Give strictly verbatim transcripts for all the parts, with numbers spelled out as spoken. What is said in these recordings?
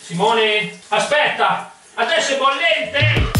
Simone, aspetta! Adesso è bollente!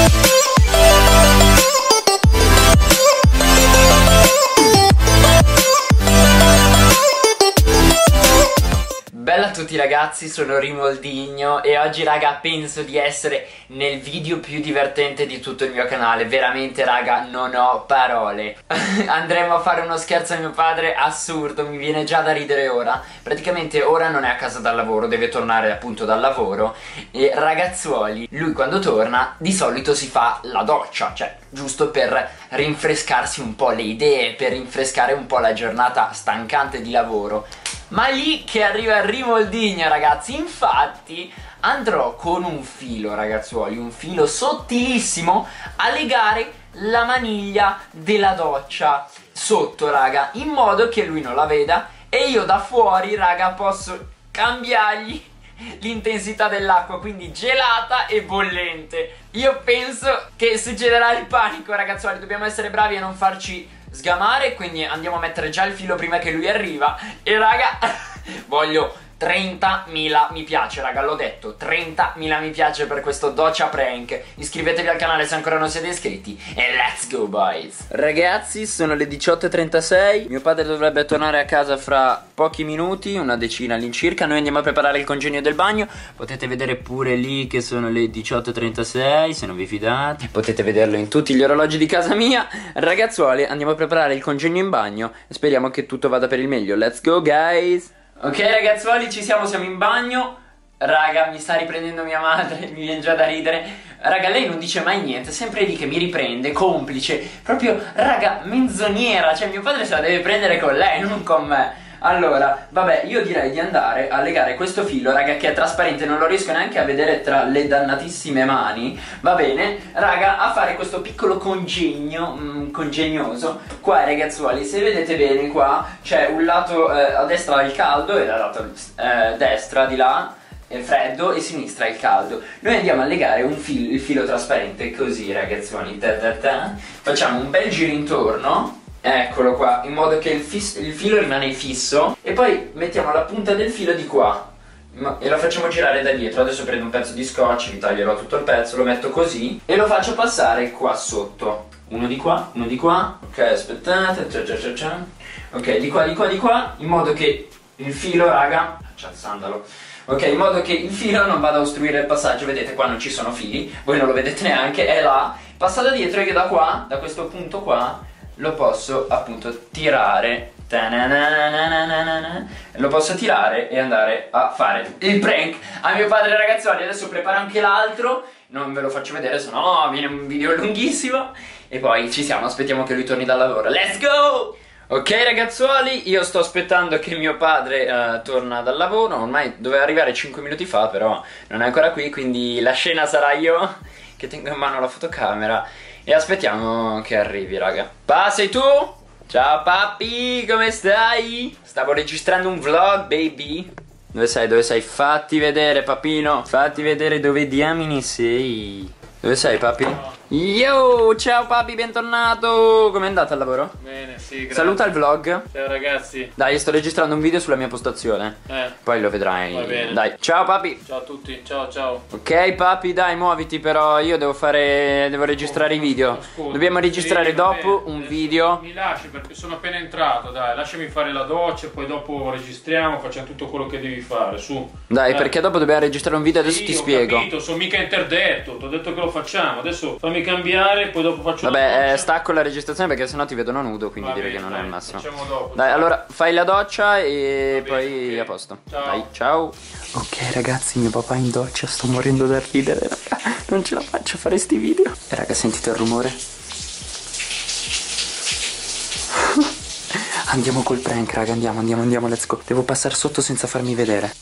Bella a tutti ragazzi, sono Rimoldigno e oggi raga penso di essere nel video più divertente di tutto il mio canale. Veramente raga non ho parole. Andremo a fare uno scherzo a mio padre assurdo, mi viene già da ridere ora. Praticamente ora non è a casa dal lavoro, deve tornare appunto dal lavoro. E ragazzuoli, lui quando torna di solito si fa la doccia, cioè giusto per rinfrescarsi un po' le idee, per rinfrescare un po' la giornata stancante di lavoro. Ma lì che arriva il Rimoldigno ragazzi, infatti andrò con un filo ragazzuoli, un filo sottilissimo a legare la maniglia della doccia sotto raga, in modo che lui non la veda e io da fuori raga posso cambiargli l'intensità dell'acqua, quindi gelata e bollente. Io penso che succederà il panico ragazzuoli, dobbiamo essere bravi a non farci sgamare, quindi andiamo a mettere già il filo prima che lui arriva. E raga voglio trentamila mi piace raga, l'ho detto, trentamila mi piace per questo doccia prank. Iscrivetevi al canale se ancora non siete iscritti e let's go boys. Ragazzi sono le diciotto e trentasei, mio padre dovrebbe tornare a casa fra pochi minuti, una decina all'incirca. Noi andiamo a preparare il congegno del bagno, potete vedere pure lì che sono le diciotto e trentasei se non vi fidate, potete vederlo in tutti gli orologi di casa mia. Ragazzuoli andiamo a preparare il congegno in bagno e speriamo che tutto vada per il meglio. Let's go guys. Ok ragazzuoli, ci siamo, siamo in bagno. Raga, mi sta riprendendo mia madre, mi viene già da ridere. Raga, lei non dice mai niente, sempre lì che mi riprende, complice. Proprio, raga, menzognera. Cioè mio padre se la deve prendere con lei, non con me. Allora, vabbè, io direi di andare a legare questo filo, raga, che è trasparente, non lo riesco neanche a vedere tra le dannatissime mani. Va bene, raga, a fare questo piccolo congegno, mm, congegnoso. Qua, ragazzuoli, se vedete bene qua c'è un lato eh, a destra il caldo e dal lato eh, destra di là è freddo e sinistra è il caldo. Noi andiamo a legare un filo, il filo trasparente così, ragazzuoli. Ta ta ta. Facciamo un bel giro intorno. Eccolo qua, in modo che il, il filo rimane fisso. E poi mettiamo la punta del filo di qua e lo facciamo girare da dietro. Adesso prendo un pezzo di scotch, vi taglierò tutto il pezzo, lo metto così e lo faccio passare qua sotto. Uno di qua, uno di qua. Ok, aspettate, cia cia cia cia. Ok, di qua, di qua, di qua. In modo che il filo, raga, c'è il sandalo. Ok, in modo che il filo non vada a ostruire il passaggio. Vedete qua non ci sono fili, voi non lo vedete neanche, è là. Passa da dietro e io da qua, da questo punto qua lo posso appunto tirare, lo posso tirare e andare a fare il prank a mio padre ragazzuoli. Adesso preparo anche l'altro, non ve lo faccio vedere sennò viene un video lunghissimo. E poi ci siamo, aspettiamo che lui torni dal lavoro. Let's go! Ok ragazzuoli, io sto aspettando che mio padre uh, torna dal lavoro. Ormai doveva arrivare cinque minuti fa, però non è ancora qui, quindi la scena sarà io che tengo in mano la fotocamera e aspettiamo che arrivi raga. Pa, sei tu? Ciao papi, come stai? Stavo registrando un vlog baby. Dove sei? Dove sei? Fatti vedere papino, fatti vedere dove diamine sei. Dove sei papi? Yo, ciao papi, bentornato. Com'è andato al lavoro? Bene, sì, grazie. Saluta il vlog. Ciao ragazzi. Dai, sto registrando un video sulla mia postazione. Eh. Poi lo vedrai. Va bene. Dai, ciao papi. Ciao a tutti, ciao ciao. Ok papi, dai, muoviti, però io devo fare, devo registrare i video. Ascolta. Dobbiamo registrare Sì, dopo bene. un Adesso video. mi lasci perché sono appena entrato, dai, lasciami fare la doccia e poi dopo registriamo, facciamo tutto quello che devi fare, su. Dai, Eh. perché dopo dobbiamo registrare un video, adesso Sì, ti ho spiego. capito, sono mica interdetto, ti ho detto che lo facciamo. Adesso fammi cambiare, poi dopo faccio la Vabbè, doccia. eh, stacco la registrazione perché sennò ti vedo nudo, quindi Va direi bene, che non è dai, il massimo. facciamo dopo. Dai, allora fai la doccia e Va bene, poi ok. a posto. Ciao. Dai, ciao. Ok ragazzi, mio papà è in doccia, sto morendo da ridere, raga. Non ce la faccio a fare sti video. E raga, sentite il rumore? Andiamo col prank, raga, andiamo, andiamo, andiamo, let's go. Devo passare sotto senza farmi vedere.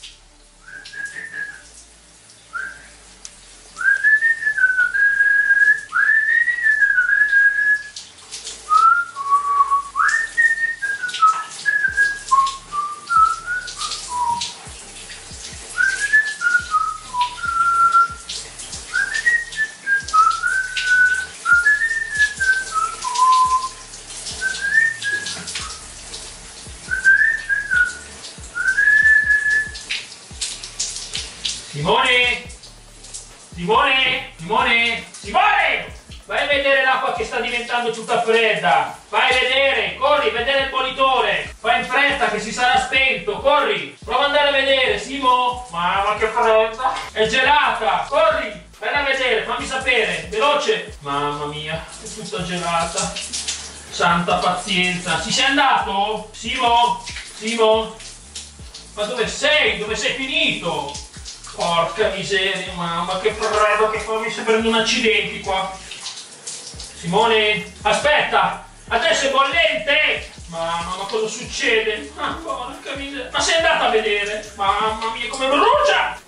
Simone! Simone! Simone! Simone! Vai a vedere l'acqua che sta diventando tutta fredda. Vai a vedere, corri, vedere il bollitore. Fai in fretta che si sarà spento, corri. Prova ad andare a vedere, Simo. Mamma che fredda. È gelata, corri. Vai a vedere, fammi sapere, veloce. Mamma mia, è tutta gelata. Santa pazienza. Ci sei andato? Simo? Simo? Ma dove sei? Dove sei finito? Porca miseria, mamma che freddo che fa, mi sta prendendo un accidente qua. Simone, aspetta, adesso è bollente! Mamma, ma cosa succede? Ah, porca miseria. Ma sei andata a vedere? Mamma mia, come brucia!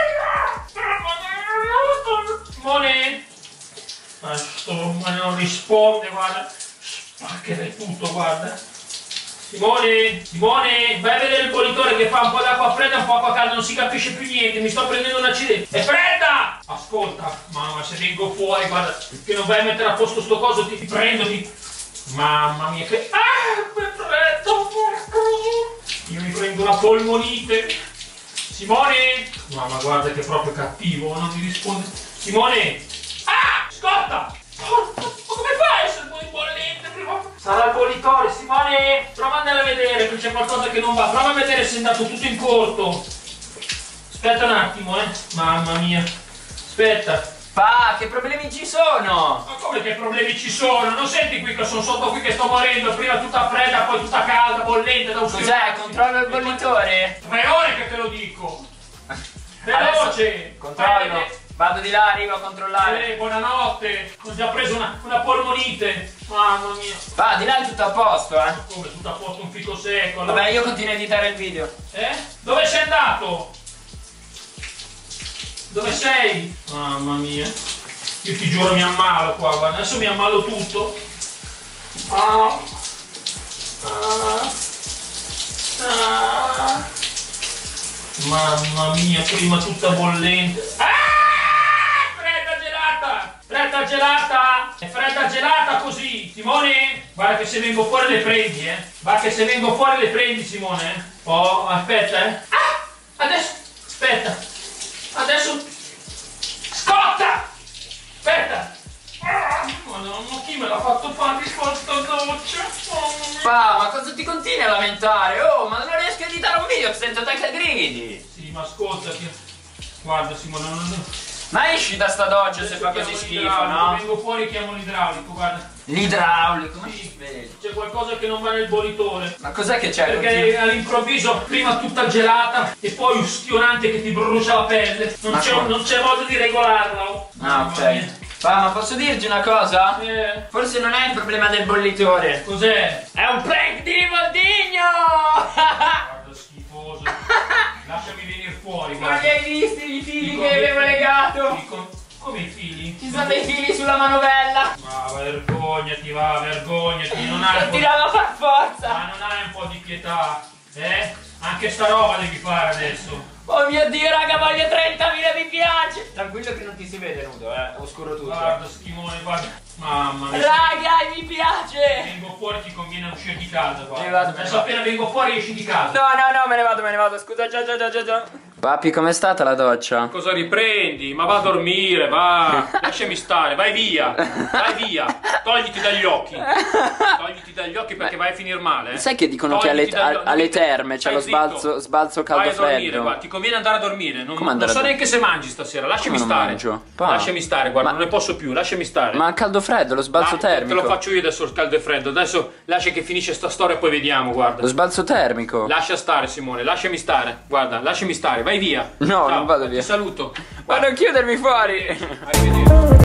Simone? Ma sto, ma non risponde, guarda. Spaccherei tutto, guarda. Simone, Simone, vai a vedere il bollitore che fa un po' d'acqua fredda e un po' acqua calda, non si capisce più niente, mi sto prendendo un accidente. È fredda! Ascolta, mamma, se vengo fuori, guarda, che non vai a mettere a posto sto coso, ti, ti prendo, ti... Mamma mia, che... Ah, che freddo! Io mi prendo una polmonite. Simone! Mamma, guarda che è proprio cattivo, non mi risponde. Simone! Ah! Scotta! Oh, ma come fai a essere bollente prima? Sarà il bollitore, Simone! Prova ad andare a vedere, che c'è qualcosa che non va. Prova a vedere se è andato tutto in corto. Aspetta un attimo, eh. Mamma mia. Aspetta. Pa, che problemi ci sono? Ma come che problemi ci sono? Non senti qui che sono sotto qui che sto morendo? Prima tutta fredda, poi tutta calda, bollente, da un Cos'è? Controllo il bollitore? Tre ore che te lo dico. Veloce. Controllo. Vado di là, arrivo a controllare. Eh, buonanotte. Ho già preso una, una polmonite. Mamma mia. Pa, di là è tutto a posto, eh. Come tutto a posto, un fico secco. Vabbè, io continuo a editare il video. Eh? Dove sei andato? Dove sei? Mamma mia. Io ti giuro mi ammalo qua, guarda. Adesso mi ammalo tutto. Ah. Ah. Ah. Mamma mia, prima tutta bollente. Ah! Fredda gelata! Fredda gelata! È fredda gelata così! Simone! Guarda che se vengo fuori le prendi, eh! Guarda che se vengo fuori le prendi, Simone! Oh, aspetta, eh! Ah! Adesso! Aspetta! Adesso! Scotta! Aspetta! Ah, Madonna, chi me l'ha fatto fare questa doccia? Oh, Pa, ma cosa ti continui a lamentare? Oh, ma non riesco a editare un video, sento te che gridi! Sì, ma ascolta che... Guarda, Simone, non... non... Ma esci da sta doccia se fa così schifo, no? Vengo fuori e chiamo l'idraulico, guarda. L'idraulico? Ma Sì, vedi? c'è qualcosa che non va nel bollitore. Ma cos'è che c'è? Perché all'improvviso, prima tutta gelata e poi ustionante che ti brucia la pelle. Non c'è modo di regolarla. Oh. Ah, ok. Pa, ma posso dirti una cosa? Eh. Forse non è il problema del bollitore. Cos'è? È un prank di Rivoldigno! Guarda, schifoso. Lasciami venire fuori, Ma guarda. li hai visti i fili Dico, che avevo mi- legato? dico, come i fili? Ci sono dei fili sulla manovella. Ma vergognati, va, vergognati. Non hai Che un po' di... tirava a far forza. Ma non hai un po' di pietà, eh? Anche sta roba devi fare adesso. Oh mio Dio, raga, voglio trentamila mi piace. Tranquillo che non ti si vede nudo, eh. Oscuro tutto. Guarda, schimone, guarda. Mamma mia. Raga, mi piace. Vengo fuori, ti conviene uscire di casa, guarda. Me ne vado, me ne Adesso vado. appena vengo fuori esci di casa. No, no, no, me ne vado, me ne vado. Scusa, già, già, già, già, già. Papi, com'è stata la doccia? Cosa riprendi? Ma va a dormire, va. Lasciami stare, vai via. Vai via. Togliti dagli occhi. Togliti dagli occhi perché vai a finire male. Eh? Sai che dicono che alle, Togliti dagli occhi. alle terme c'è Stai lo zitto. sbalzo, sbalzo Vai a dormire, caldo-freddo? guarda. Ti conviene andare a dormire. Non, Come non andare so a neanche se mangi stasera. Lasciami Come non stare. mangio? Pa. Lasciami stare, guarda, Ma- non ne posso più. Lasciami stare. Ma caldo-freddo, lo sbalzo Ah, termico. Te lo faccio io adesso il caldo e freddo. Adesso lascia che finisce sta storia e poi vediamo, guarda. Lo sbalzo termico. Lascia stare, Simone, lasciami stare. Guarda, lasciami stare, vai via. No, Ciao, non vado via. Ti saluto. Ma non chiudermi fuori. Arrivederci.